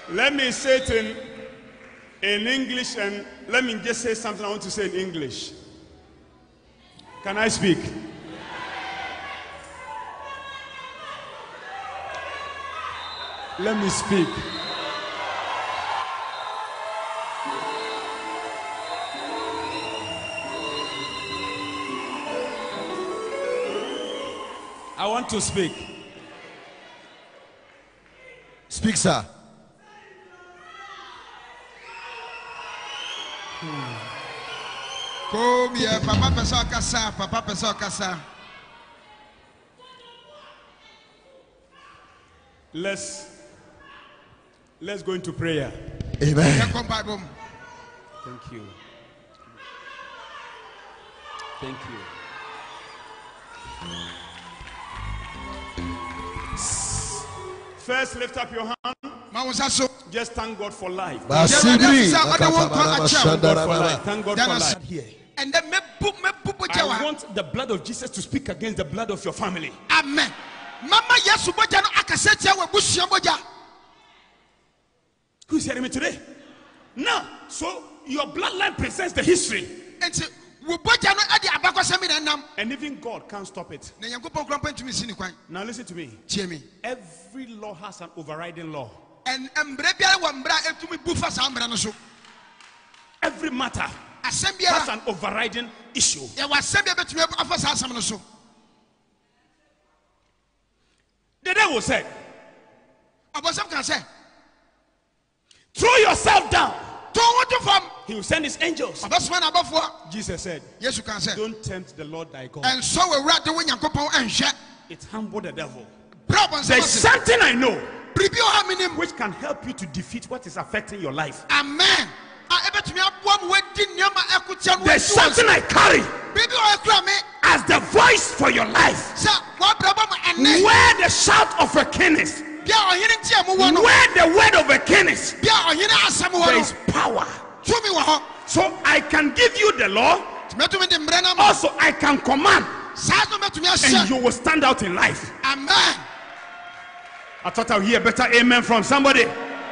Let me say it in English, and let me just say something I want to say in English. Can I speak? Let me speak. I want to speak. Speak, sir. Come here, Papa Pesokasa, Papa Pesokasa. Let's go into prayer. Amen. Thank you. Thank you. First, lift up your hand. Just thank God for life. Thank God for life. Thank God for life. Here. And then I want the blood of Jesus to speak against the blood of your family. Amen. Mama Yesu boja no akasetia we bushia boja. Who's hearing me today? Now, so your bloodline presents the history. And even God can't stop it. Now listen to me. Every law has an overriding law. Every matter has an overriding issue. The devil said, throw yourself down. He will send his angels. Jesus said, don't tempt the Lord thy God. It humbled the devil. There's something I know which can help you to defeat what is affecting your life. Amen. There's something I carry as the voice for your life. Where the shout of a king is, where the word of a king is, there is power. So I can give you the law. Also I can command, and you will stand out in life. Amen. I thought I'll hear better amen from somebody.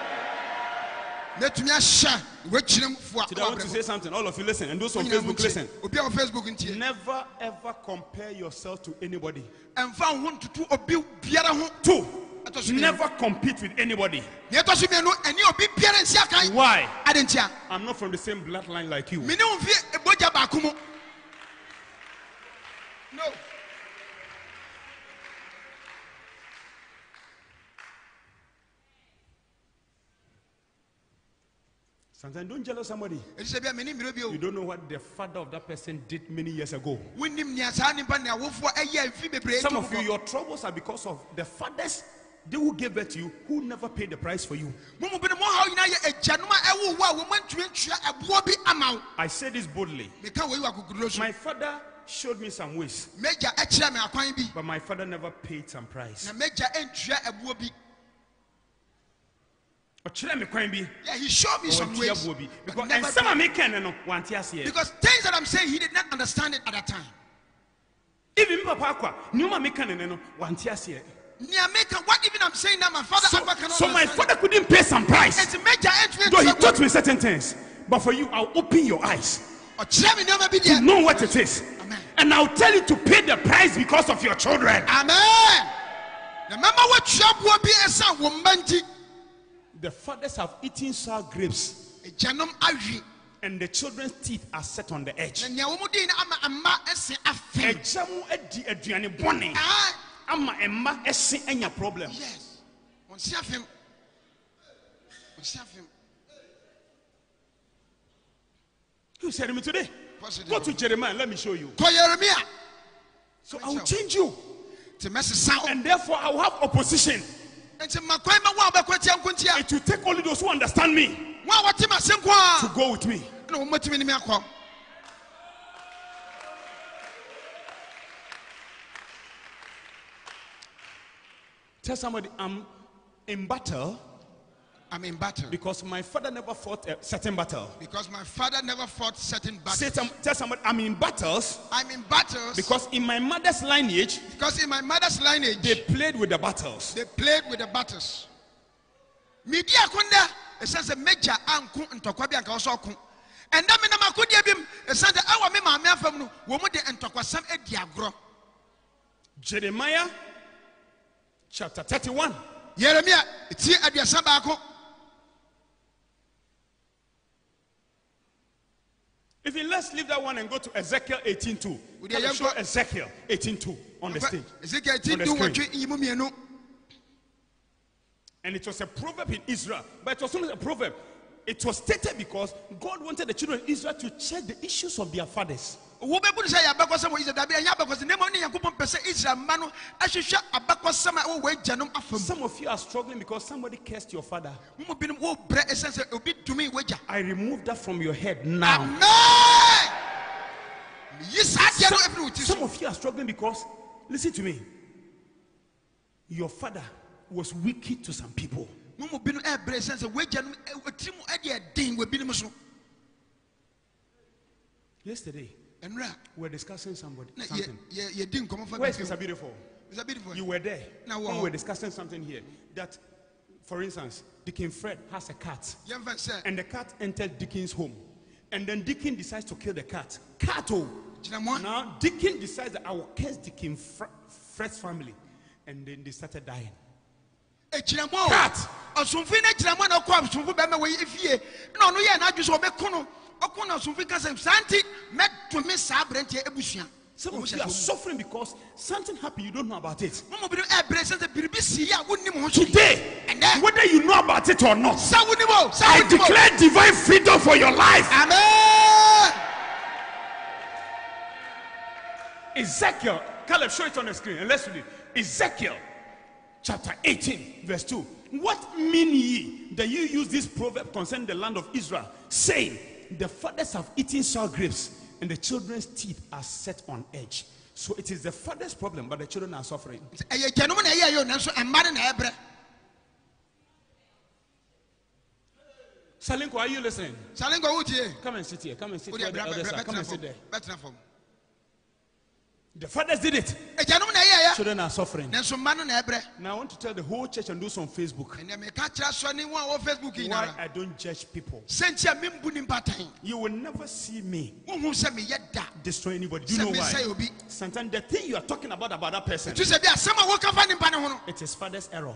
Today I want to say something. All of you listen, and those on Facebook listen. Never ever compare yourself to anybody. 2. Never compete with anybody. Why? I'm not from the same bloodline like you. No. Sometimes don't jealous somebody. You don't know what the father of that person did many years ago. Some of you, your troubles are because of the fathers they who gave birth to you who never paid the price for you. I say this boldly. My father showed me some ways, but my father never paid some price. Yeah, he showed me some ways. Because things that I'm saying, he did not understand it at that time. Even what even I'm saying now, my father so my father couldn't pay some price. Though he taught me certain things. But for you, I'll open your eyes to know what it is. Amen. And I'll tell you to pay the price because of your children. Amen. The fathers have eaten sour grapes, and the children's teeth are set on the edge. Problem. Yes. Who said me today? Go to Jeremiah, let me show you. So I will change you. And therefore I will have opposition. It will take only those who understand me to go with me. Tell somebody, I'm in battle. I'm in battle. Because my father never fought a certain battle. Because my father never fought certain battles. Tell somebody, I'm in battles. I'm in battles. Because in my mother's lineage. Because in my mother's lineage. They played with the battles. They played with the battles. Media kunda, a sense of major uncle and Tokwabi and Kaosoko. And then Namakudiabim, a sense of our mamma from woman and Tokwasam et Diagro. Jeremiah chapter 31. Jeremiah, it's here at your Sabako. Let's leave that one and go to Ezekiel 18:2. We can show Ezekiel 18:2 on the stage. Ezekiel 18:2. And it was a proverb in Israel, but it was not a proverb. It was stated because God wanted the children of Israel to check the issues of their fathers. Some of you are struggling because somebody cursed your father. I remove that from your head now. Some of you are struggling because, listen to me, your father was wicked to some people. Yesterday, we were discussing something. Where is Mr. Beautiful? You were there when we were discussing something here. That, for instance, Deacon Fred has a cat, and the cat entered Deacon's home, and then Deacon decides to kill the cat. Now Deacon decides that I will curse Deacon Fred's family, and then they started dying. Cat. So some of you are suffering because something happened, you don't know about it. Today, whether you know about it or not, I declare divine freedom for your life. Amen. Ezekiel, Caleb, show it on the screen and let's read it. Ezekiel chapter 18 verse 2. What mean ye that you use this proverb concerning the land of Israel, saying, the fathers have eaten sour grapes and the children's teeth are set on edge? So it is the father's problem, but the children are suffering. Salinko, are you listening? Come and sit here. Come and sit here. Come and sit there. The fathers did it. Children are suffering. Now I want to tell the whole church and those on Facebook why I don't judge people. You will never see me destroy anybody. Do you know why? Sometimes the thing you are talking about that person, it is father's error.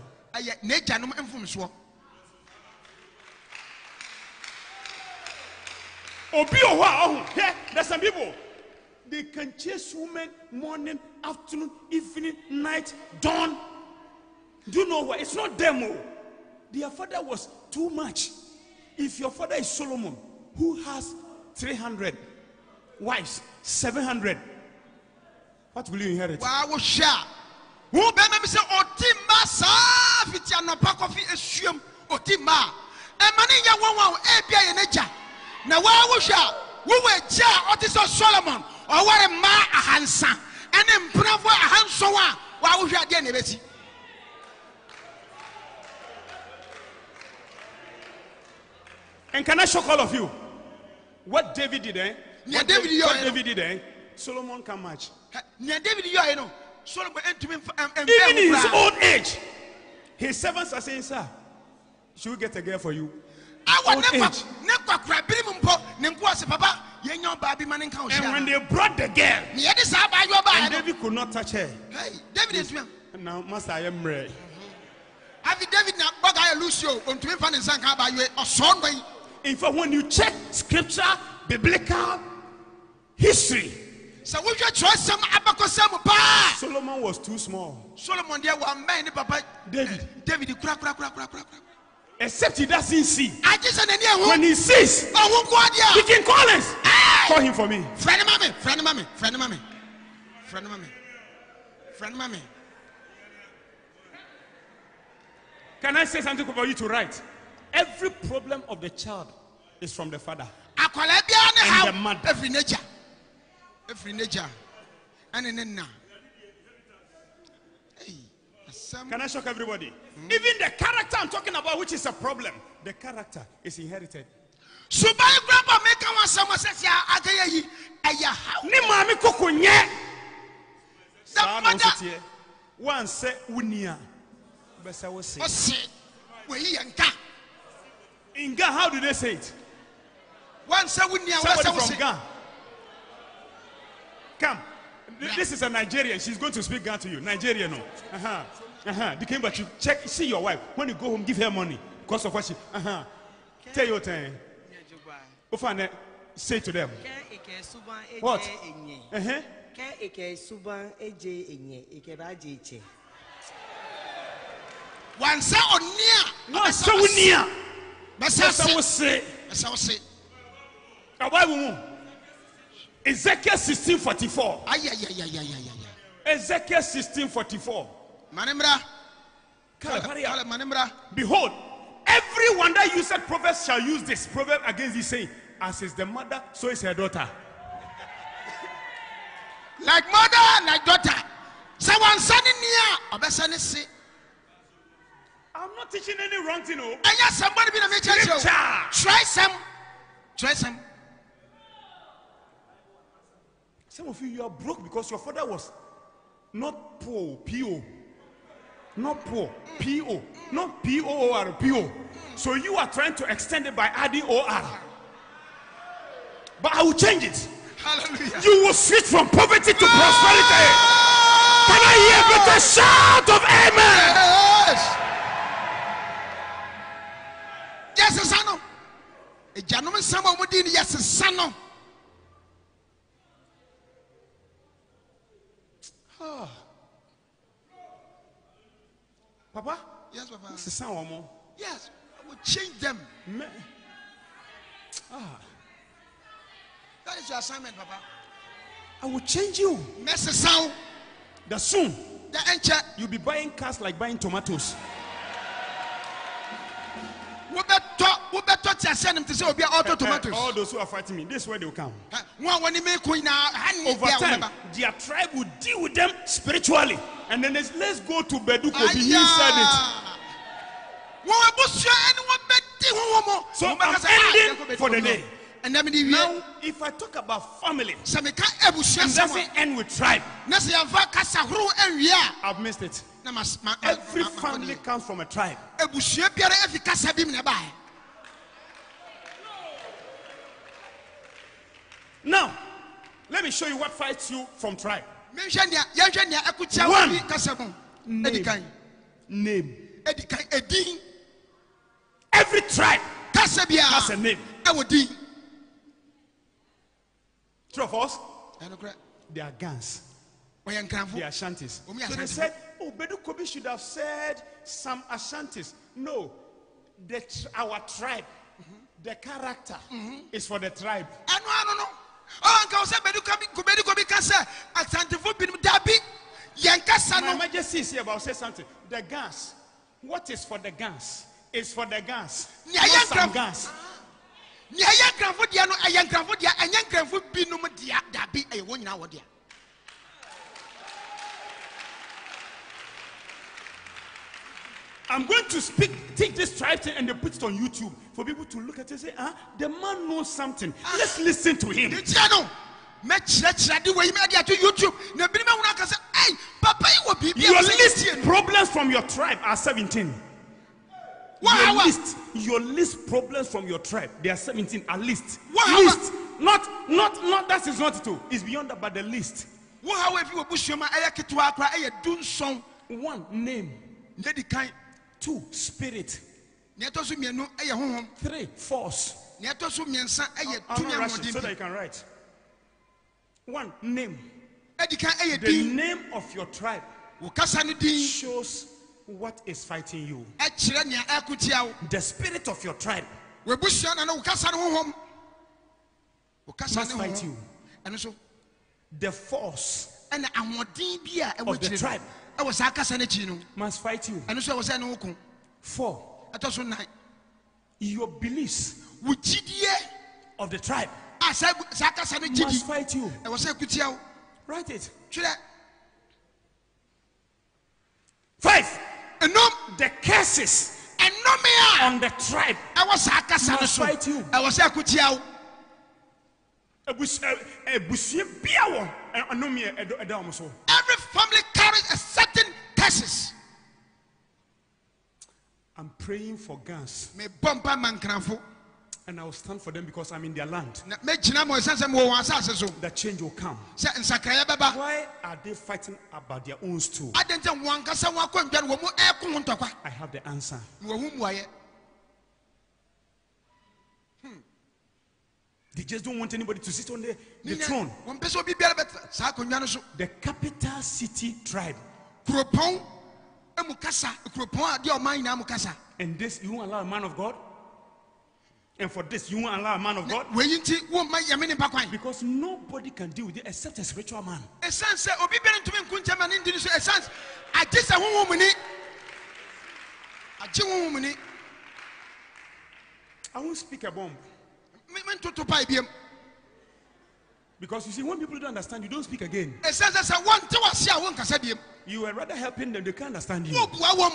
There's some people. They can chase women morning, afternoon, evening, night, dawn. Do you know why? It's not them. Their father was too much. If your father is Solomon, who has 300 wives, 700, what will you inherit? Solomon. And can I shock all of you? What David did, What David did, Solomon can match. Even in his old age, his servants are saying, sir, should we get a girl for you? Old age. And when they brought the girl, and David could not touch her. Hey, David, now, Master, I am ready. In fact, when you check scripture, biblical history, Solomon was too small. David. Except he doesn't see. When he sees, he can call us. Call him for me. Friend of mommy. Can I say something for you to write? Every problem of the child is from the father and the mother. Every nature. Can I shock everybody? Even the character I'm talking about, which is a problem, the character is inherited. One say unia, besa wose. Ghana, how do they say it? Somebody from Ghana. Come. This is a Nigerian. She's going to speak Ghana to you. Nigerian, no. But you check, see your wife. When you go home, give her money. Because of what she. Tell your time. Say to them. What? Ezekiel 16:44. Ezekiel 16:44. Behold, everyone that used proverbs shall use this proverb against thee, saying, as is the mother, so is her daughter. Like mother, like daughter. Someone sending near. I'm not teaching any wrong thing. And yes, somebody be a major. Try some. Some of you are broke because your father was not poor, P-O. Not poor, P-O. Not P-O-O-R, P-O. So you are trying to extend it by adding O-R. But I will change it. Hallelujah. You will switch from poverty to prosperity. Can I hear a better shout of amen? Yes, son. A gentleman, someone would do yes, son. Papa? Yes, Papa. This is sound more. Yes, I will change them. That is your assignment, Papa. I will change you. Mess the sound. The soon. The anchor. You'll be buying cars like buying tomatoes. All those who are fighting me, this is where they will come. Over time, their tribe will deal with them spiritually. And then let's go to Beduko. He said it. So I'm ending for the day. Now, if I talk about family, it doesn't end with tribe. I've missed it. Every family comes from a tribe. Now, let me show you what fights you from tribe. One, name. Every tribe has a name. True of us? They are guns. They are Ashantis. So they said, oh, Bedu Kobi should have said some Ashantis. No, our tribe, the character is for the tribe. My Majesty is here, but I'll say something. The guns, what is for the guns is for the guns. Not some guns. I'm going to take this tribe thing and they put it on YouTube for people to look at it and say, the man knows something. Let's listen to him. Your list problems from your tribe are 17. Your list problems from your tribe, they are 17 at least. List. Not that is not it. It's beyond that, but the list. One, name. 2, spirit. 3, force. I'm not rushing so that you can write. 1, name. The name of your tribe shows what is fighting you. The spirit of your tribe must fight you. The force of the tribe must fight you. 4, your beliefs of the tribe must fight you. Write it. 5, the curses on the tribe must fight you. Every family carries a certain curses. I'm praying for guns. And I will stand for them because I'm in their land. The change will come. Why are they fighting about their own stool? I have the answer. They just don't want anybody to sit on the throne. The capital city tribe. And this, you won't allow a man of God? And for this, you won't allow a man of God? Because nobody can deal with it except a spiritual man. I won't speak a bomb. Because you see, when people don't understand, you don't speak again. You were rather helping them, they can't understand you.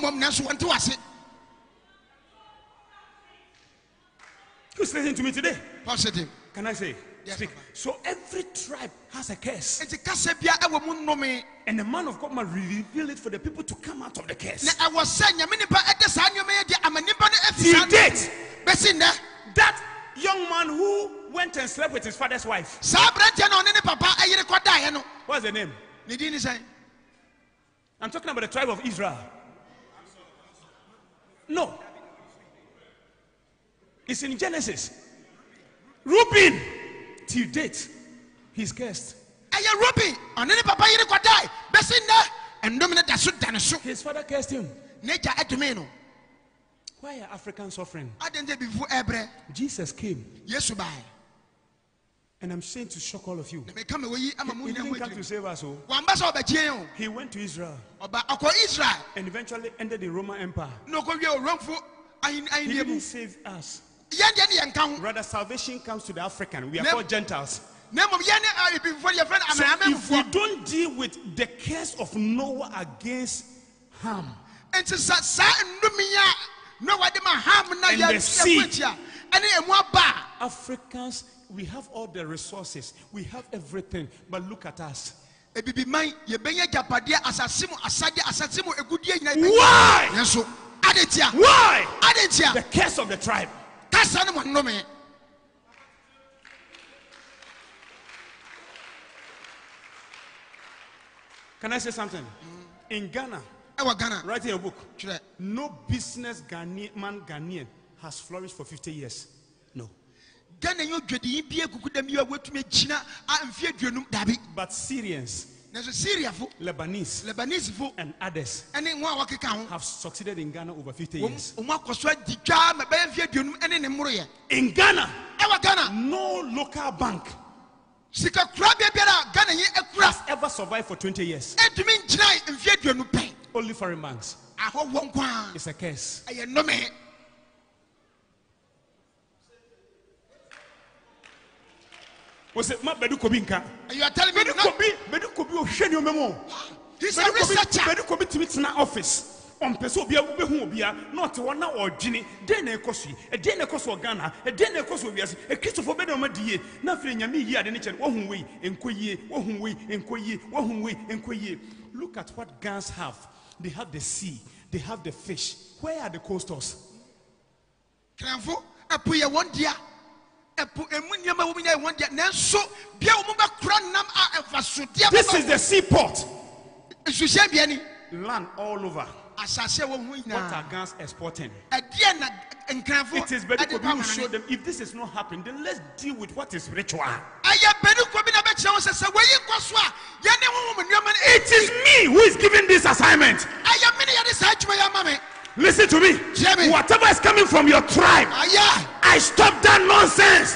Who's listening to me today? Positive. Can I say? Yes, speak. Papa. So every tribe has a curse. And the man of God must reveal it for the people to come out of the curse. Till date, that young man who went and slept with his father's wife. What's the name? I'm talking about the tribe of Israel. No. It's in Genesis. Reuben, till date, he's cursed. His father cursed him. Why are Africans suffering? Jesus came. And I'm saying to shock all of you. He didn't come to save us. He went to Israel. And eventually ended the Roman Empire. He didn't save us. Rather, salvation comes to the African. We are called Gentiles. So if we don't deal with the curse of Noah against Ham and the sea, Africans, we have all the resources, we have everything, but look at us. Why? Why? The curse of the tribe. Can I say something? In Ghana, write in your book, no business Ghanaian has flourished for 50 years. No. But Syrians, Lebanese, and others have succeeded in Ghana over 50 years. In Ghana, no local bank has ever survived for 20 years. Only foreign banks. It's a curse. You are telling me he's a researcher. Office. On person be not one or Ginny, then a cosu, a dinner cost for Ghana, a dinner cost for yes, a Christopher Benomadi, nothing Yami here, the nature, one way, and Koye, one way, and Koye, one way, and Koye. Look at what Ghans have. They have the sea, they have the fish. Where are the coasters? Cranfo, a puya one dia, a puya one dia, Nanso, this is the seaport. Land all over. What are Ghans exporting? It is better to show them. If this is not happening, then let's deal with what is ritual. It is me who is giving this assignment. Listen to me. Whatever is coming from your tribe, I stop that nonsense.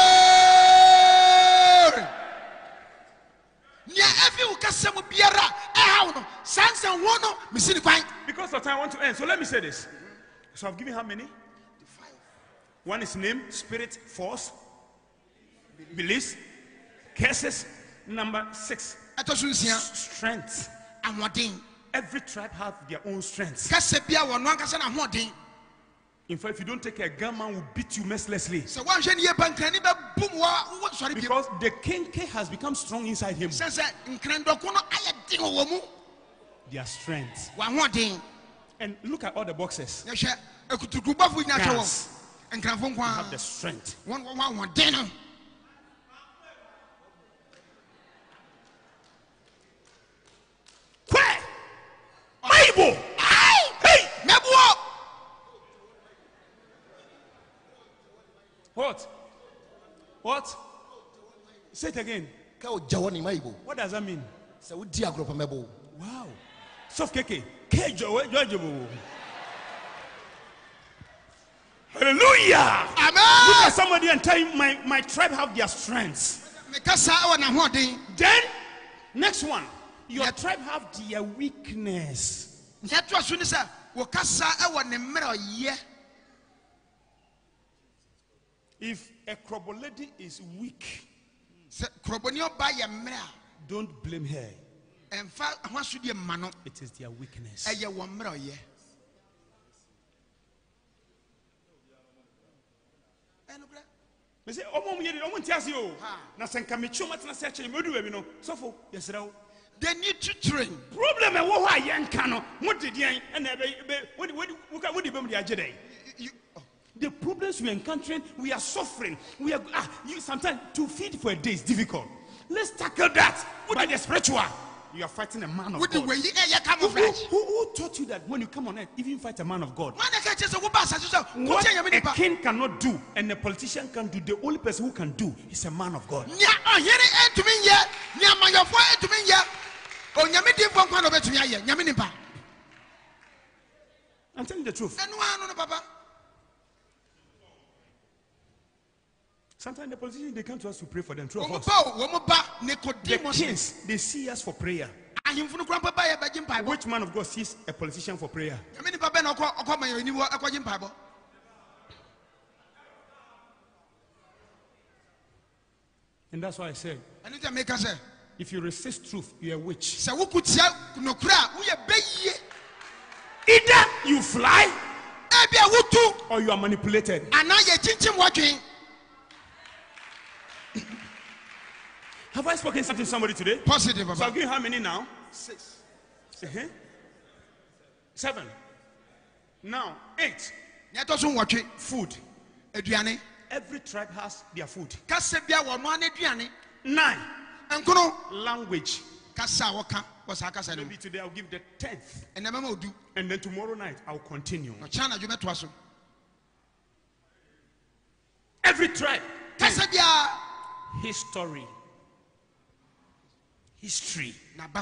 Because of time, I want to end. So let me say this. So I've given how many? 5. One is name, spirit, force, beliefs, curses. Number 6, strength. Every tribe has their own strengths. In fact, if you don't take care, a gunman will beat you mercilessly. Because the kinke has become strong inside him. Their strength. And look at all the boxes. Ghans, have the strength. Bible. Hey, what? Say it again. What does that mean? Wow. Soft keke. Hallelujah. Amen. Look at somebody and tell him my tribe have their strengths. Then, next one. Your tribe have their weakness. If a crobble lady is weak, don't blame her. It is their weakness. Me say they need to train. Problem the problems we are encountering, we are suffering. We are sometimes to feed for a day is difficult. Let's tackle that by the spiritual. You are fighting a man of God. Who taught you that when you come on earth, even fight a man of God? What a king cannot do and a politician can do, the only person who can do is a man of God. I'm telling the truth. Sometimes the politicians, they come to us to pray for them. True of us. The kings, they see us for prayer. Which man of God sees a politician for prayer? And that's why I said, if you resist truth, you're a witch. Either you fly or you are manipulated. Have I spoken something to somebody today? Positive. So I'll give you how many now? 6. 7. Now 8. Food. Every tribe has their food. 9. Language. Maybe today I'll give the 10th. And then tomorrow night I'll continue. Every tribe. History. History.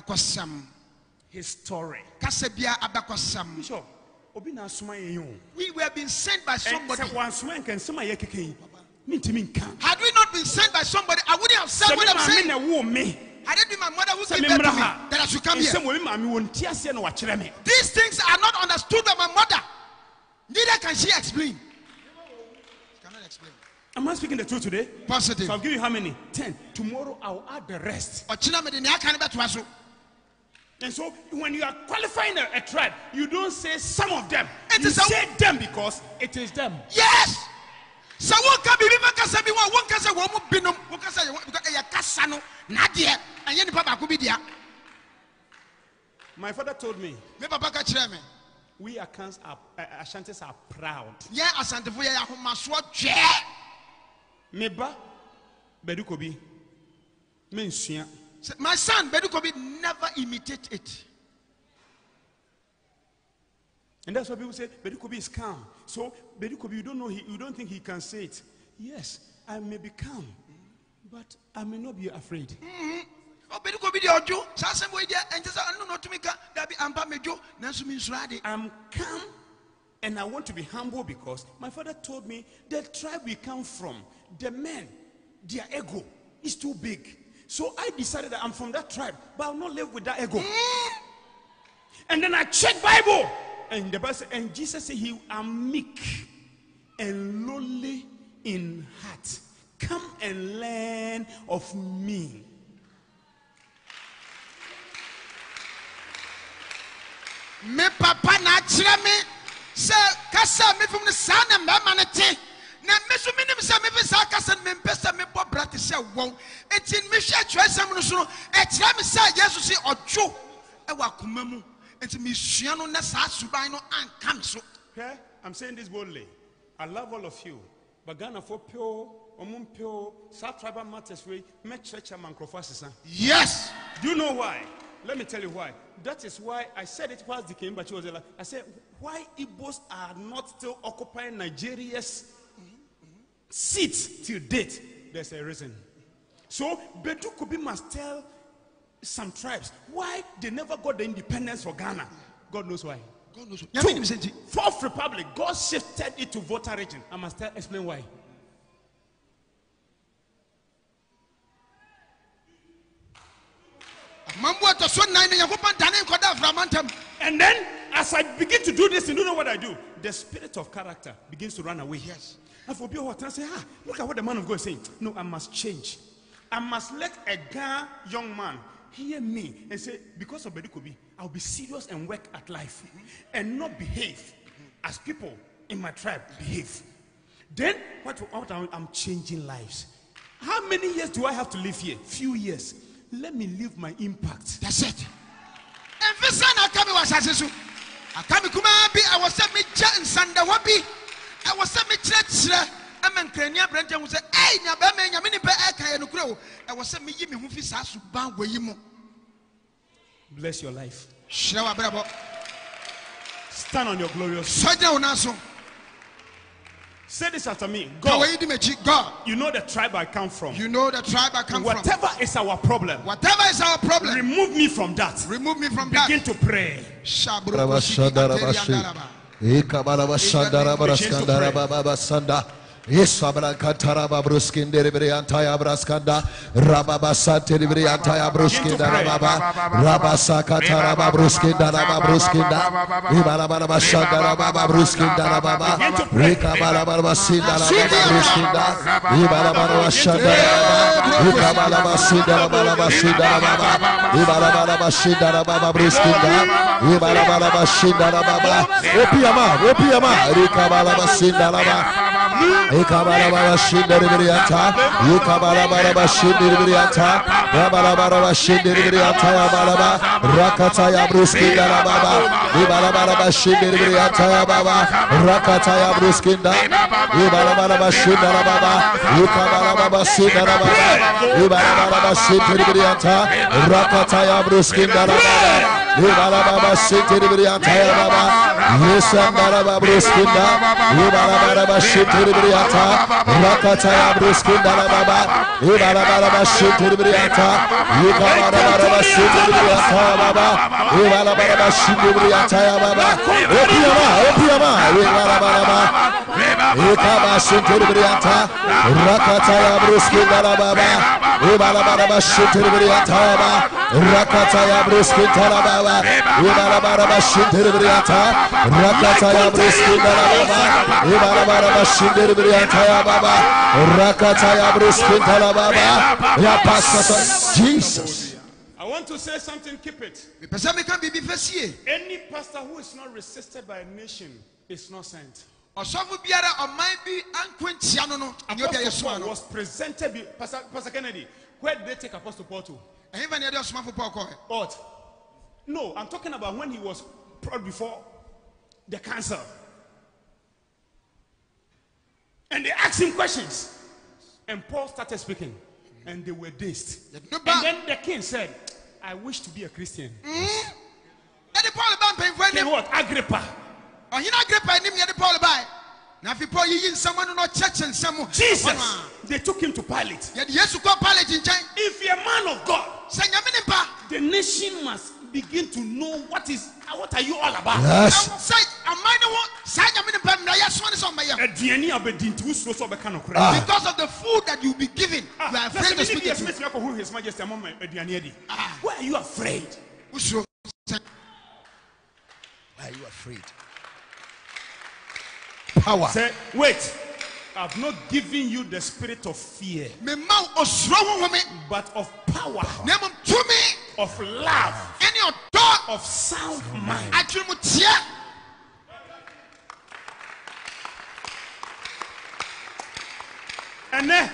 History. Bishop, we were being sent by somebody. Had we not been sent by somebody, I wouldn't have said what I'm saying. Had it been my mother who gave birth to me, that I should come here. These things are not understood by my mother. Neither can she explain. She cannot explain. Am I speaking the truth today? Positive. So I'll give you how many? 10. Tomorrow I'll add the rest. And so when you are qualifying a tribe, you don't say some of them. You say them because it is them. Yes. So what can be my father told me, we Ashantis are proud. Meba Bedukobi Mensia. My son Bedukobi never imitate it. And that's why people say Bedukobi is calm. So Bedukobi, you don't think he can say it. Yes, I may be calm, but I may not be afraid. I'm calm and I want to be humble because my father told me the tribe we come from, the men, their ego is too big. So I decided that I'm from that tribe, but I'll not live with that ego. And then I checked Bible, and the Bible said, and Jesus said, I'm meek and lowly in heart. Come and learn of me. Me papa na chire me se kasa me fum ne sana me manete na me so minim se me fi sa kasa me pesa me bo brate se won etin me hwe atwesam no so no e chire me se Jesus si odwo e wa koma mu enti me sua no na sa suban no anka me so. Okay, I'm saying this boldly. I love all of you. But Ghana for pure, pure, South Tribal Matters way, church and yes. Do you know why? Let me tell you why. That is why I said it whilst they came, but she was like, I said, why Igbos are not still occupying Nigeria's seats till date? There's a reason. So Bedu Kubi must tell some tribes why they never got the independence for Ghana. God knows why. God knows. Fourth Republic, God shifted it to Volta region. I must explain why. And then, as I begin to do this, you know what I do? The spirit of character begins to run away. Yes. And for people who say, look at what the man of God is saying. No, I must change. I must let a young man hear me and say, because of Bedikobi, I'll be serious and work at life and not behave as people in my tribe behave. Then, what I'm changing lives. How many years do I have to live here? Few years. Let me leave my impact. That's it. And this son Akami was as Akami Kumabi, I was sent me chat and Sanda Wabi. I was sent me chat. I'm in Kenya. Brenton was a hey, Nabame, Yamini Aka and Grow. I was sent me Yimi Hufis Asuban Wayimo. Bless your life. Shawa Bravo. Stand on your glorious. Saja Unaso. Say this after me. God, God, you know the tribe I come from. You know the tribe I come Whatever from. is our problem. Whatever is our problem. Remove me from that. Remove me from Begin that. to pray. Yes, Abrakatara Bruskin delivery antaya Braskanda, Rababasa delivery antaya Bruskinda Baba, Rabasakatara Bruskinda Bruskinda, Ibarababa Shadara Baba Bruskinda Baba, Rikabalaba Sinda Bruskinda, Ibarababa Shadara, Rikabalaba Sinda Baba Shida Baba, Ibarababa Shida Baba Bruskinda, Ibarababa Shida Baba, Opiama, Rikabalaba Sinda Baba. Ekabalaba Shinderiata, Ekabalaba Shinderiata, Rabalaba Shinderiata, Balaba, Rakataya Bruskinda Baba, Ibalaba Shinderiata Baba, Rakataya Bruskinda, Ibalaba Shindara Baba, Ekabalaba Sindara Baba, Ibalaba Shinderiata, Rakataya Bruskinda Baba, Ibalaba Shinderiata Baba, Yesandara Bruskinda, Ibalaba Shinderiata, Rakataya Bruskinda Baba, Ibalaba Shinderiata, Ekabalaba Shinderiata Baba, Ibalaba Shinderiata Baba, Opiama, Ibalaba, Ekaba Shinderiata, Rakataya Bruskinda Baba, Ibalaba Shinderiata Baba, Rakataya Bruskinda Baba, Ibalaba Shinderiata, Rakataya Bruskinda Baba, Ibalaba Shinderiata Baba, Rakataya Bruskinda Baba, Ya Pastor Jesus. I want to say something, keep it. Any pastor who is not resisted by a nation is not sent. Apostle Paul was presented by Pastor Kennedy. Where did they take Apostle Paul to? But no, I'm talking about when he was brought before the council. And they asked him questions. And Paul started speaking. And they were dazed. And then the king said, I wish to be a Christian. King what? Agrippa. Jesus, they took him to Pilate. If you're a man of God, the nation must begin to know what are you all about. Yes. Because of the food that you'll be given, you are afraid to speak it. Why are you afraid? Why are you afraid? Power. Say, wait. I've not given you the spirit of fear, but of power, of love, of sound mind. And then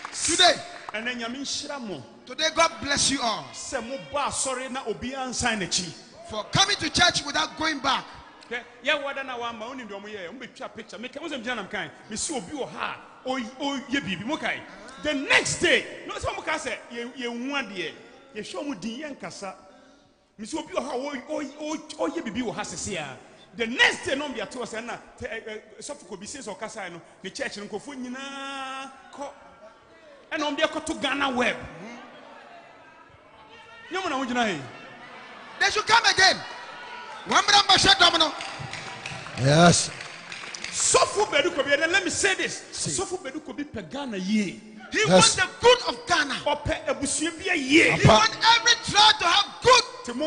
today, God bless you all for coming to church without going back. Yeah, what na wa ma oni ndomo ye, umbe twa picture. Me kan jana am kan. Me see obi o ha. O ye bibi mo kai. The next day, no so mo ka say ye hu ade ye show mo din ye nkasa. Me see obi o ha o ye bibi o ha sese a. The next day no be at us na so for bi sense o kasa no, the church nkofo nyina ko. And on be to Ghana web. They should come again. Yes. Sofu bedu kobi, and let me say this. Sofu bedu kobi pe Ghana ye. He wants the good of Ghana. He wants every tribe to have good.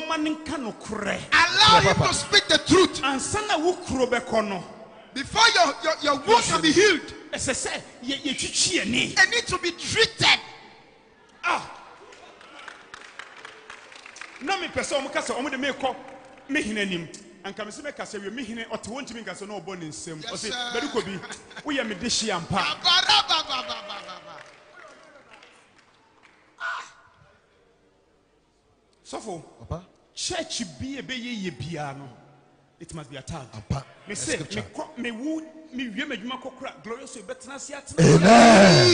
Allow him to speak the truth. Before your wound can be healed, it needs to be treated. No me person mo kasa omo de me ko me hinanim anka me se me kasa we me hine ote wonti me kasa no obo ne nsem o se bedu ko bi wo ye me de hia mpa sofo papa church bi e be ye bia no it must be attacked. Me say me wu me wie madwuma kokora glorious so betena se atena. Amen.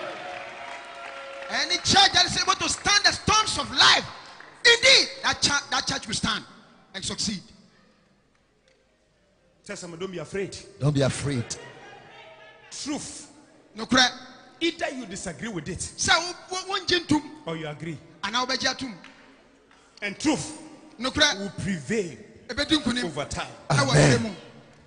Any church that is able to stand the storms of life, indeed, that church will stand and succeed. Tell someone, don't be afraid. Don't be afraid. Truth. No cry. Either you disagree with it, or you agree. And truth no cry will prevail over time. Amen.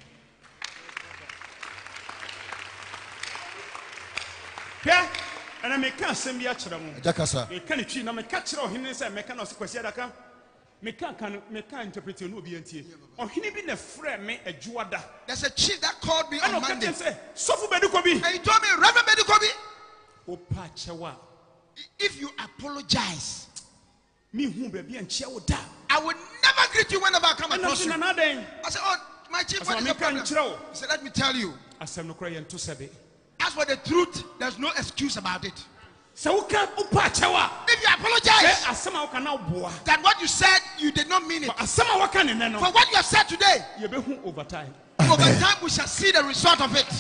Yeah. And I make some yachram. Jakasa. You can't cheat. I make catch or him say mechanic kwasiadaka. Me can't interpret you no BNT. Or he been a friend me a juada. There's a chief that called me on Monday. Sofu bedukobi. And he told me, Reverend Bedukobi, Opa chewa. If you apologize, me who baby and chewa da. I will never greet you whenever I come across you. I said, oh, my chief, what is the problem? He said, let me tell you. As for the truth, there's no excuse about it. So if you apologize, that what you said, you did not mean it. For what you have said today, over time, we shall see the result of it.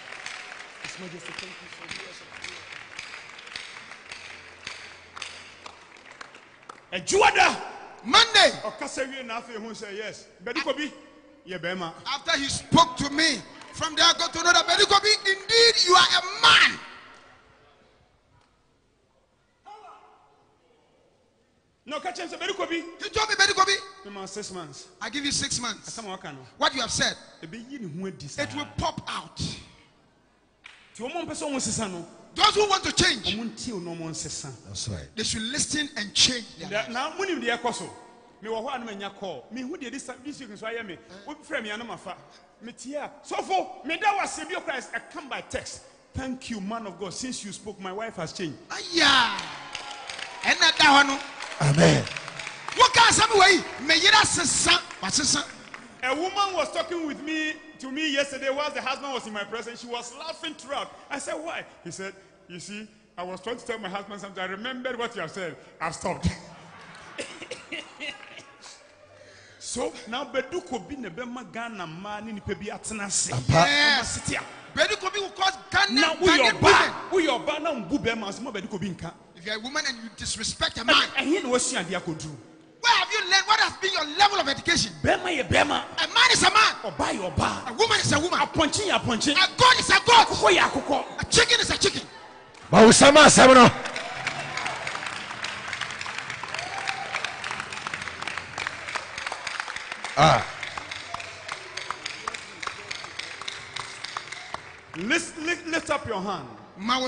A Juada Monday. Yes. After he spoke to me, from there I got to know that Bedukobi, indeed you are a man. No, catch him, Bedukobi. You told me, Bedukobi. 6 months. I give you 6 months. What you have said, it will pop out. Those who want to change, that's right. They should listen and change their lives. Me wo ho me nya call me hu de this week so aye me wo frame ya no mafa me tia so for me da was be Christ I come by text. Thank you, man of God, since you spoke my wife has changed. Aya and that one. Amen. What can some way me yira sesa wasesa. A woman was talking with me to me yesterday while the husband was in my presence. She was laughing throughout. I said, why? He said, you see, I was trying to tell my husband something. I remembered what you have said. I've stopped. So now Beduko be nebema Ghana man in the atenase. Yes. Beduko be will cause Ghana. Now we your ba now mbubema asmo Beduko be nka. If you're a woman and you disrespect a man, and he no see and could do. Where have you learned? What has been your level of education? Bema ye bema. A man is a man. Oba your ba. A woman is a woman. A punching. A God is a God. A chicken is a chicken. Mausama Samuno. Lift up your hand.